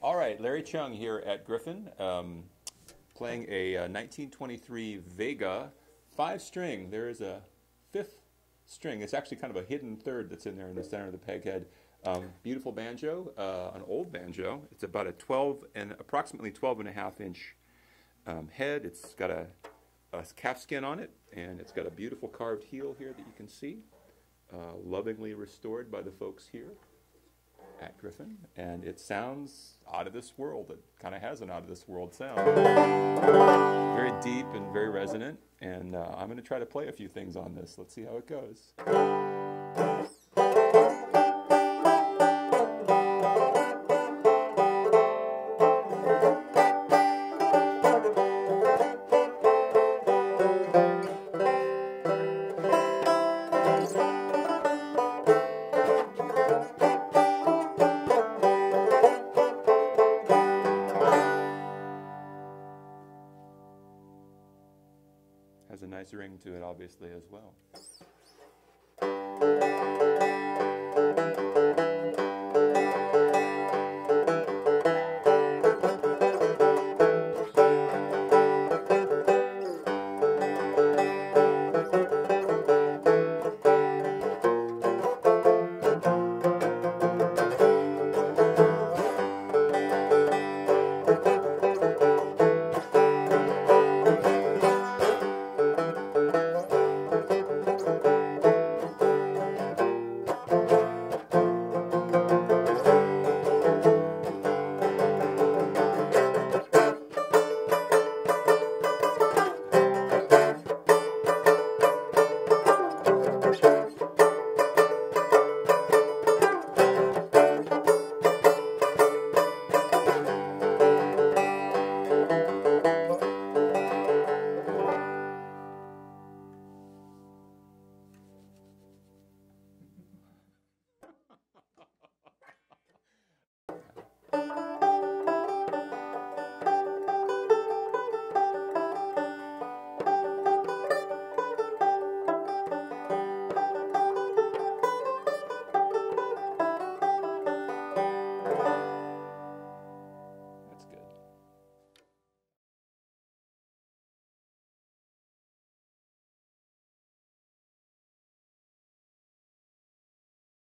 All right, Larry Chung here at Griffin, playing a 1923 Vega 5-string. There is a 5th string. It's actually kind of a hidden third that's in there in the center of the peg head. Beautiful banjo, an old banjo. It's about a 12 and approximately 12.5-inch head. It's got a calf skin on it, and it's got a beautiful carved heel here that you can see, lovingly restored by the folks here at Griffin, and it sounds out of this world. It kind of has an out of this world sound. Very deep and very resonant, and I'm going to try to play a few things on this. Let's see how it goes. Has a nice ring to it, obviously, as well.